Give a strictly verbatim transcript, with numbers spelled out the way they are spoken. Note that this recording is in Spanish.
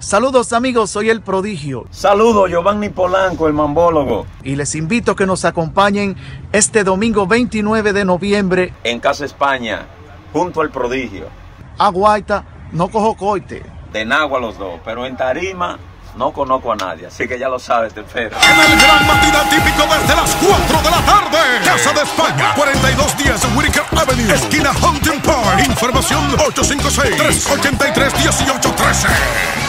Saludos amigos, soy El Prodigio. Saludos, Giovanni Polanco, el mambólogo. Y les invito a que nos acompañen este domingo veintinueve de noviembre en Casa España, junto al Prodigio. A Guaita, no cojo coite. De Nagua los dos, pero en tarima no conozco a nadie, así que ya lo sabes, te espero. En el gran matinal típico desde las cuatro de la tarde. Casa de España, cuarenta y dos diez Whitaker Avenue, esquina Hunting Park. Información ocho cinco seis, tres ocho tres, uno ocho uno tres.